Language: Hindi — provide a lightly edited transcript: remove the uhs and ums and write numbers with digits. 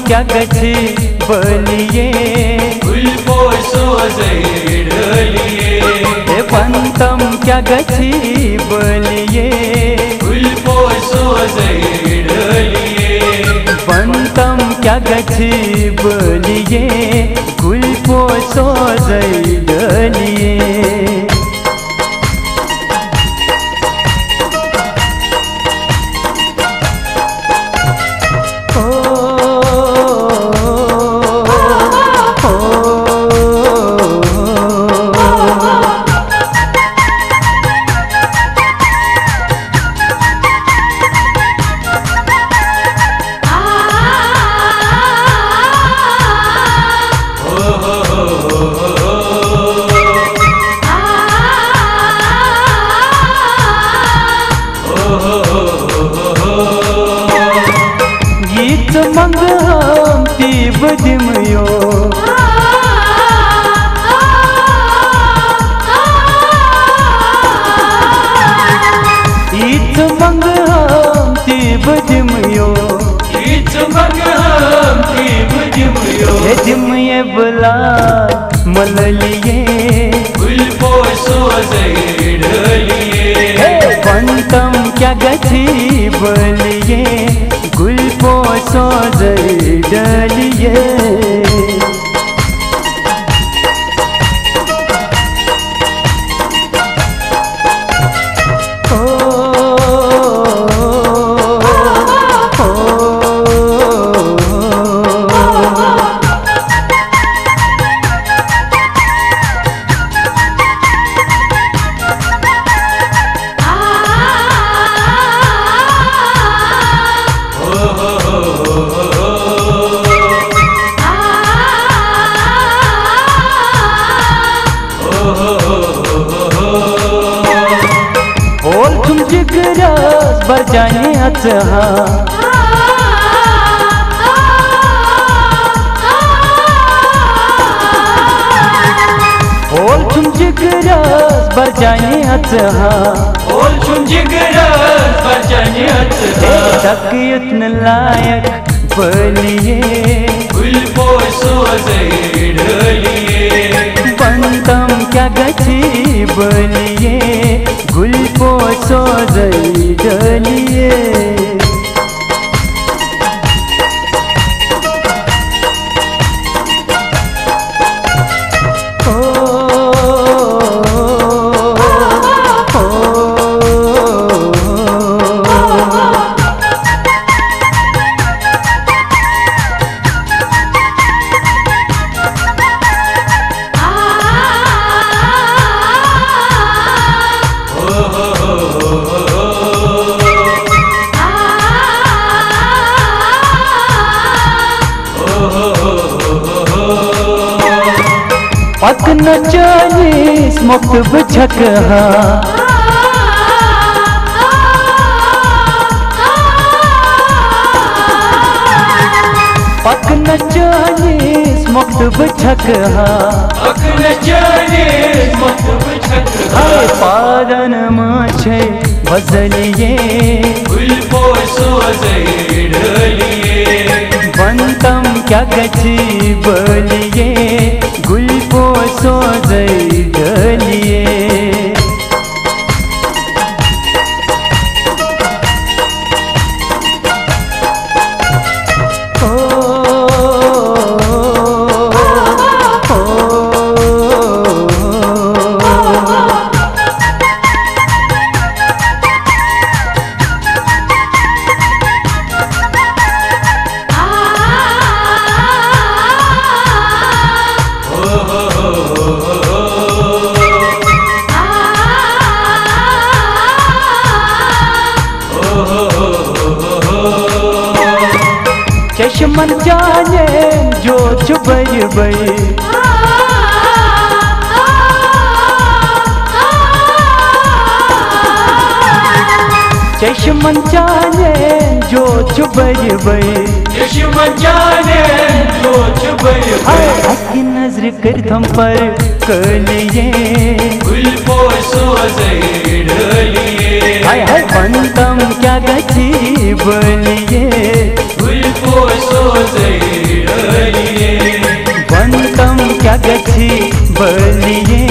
क्या गछि बलिये पंतम क्या गछि बलिये पंतम क्या गछि बलिये गुलपोसो जैडलिये मंग हम ती बदिमयो ईच मंग हम ती बदिमयो ये दिमये बुला मललिये पंतम क्या गछि बलिये गुलपोसो जैडलिये तुम जिगरास बजाने अच्छा ओल तुम जिगरास बजाने अच्छा तकियत न लायक बलिये पंतम क्या गछि बलिये गुलपोसो जैडलिये पक न चालीस मुक्त बझक पक न चालीस मुक्त बझक पारन माछे भजलिये पंतम क्या गछि बलिये गुलपोसो जैडलिये चश्मन जाने जो चुबई बई चश्मन जाने जो चुबई बई की नजर कर थम पर कलिये हाय हाय पंतम क्या गछि बलिये गुलपोसो बलिए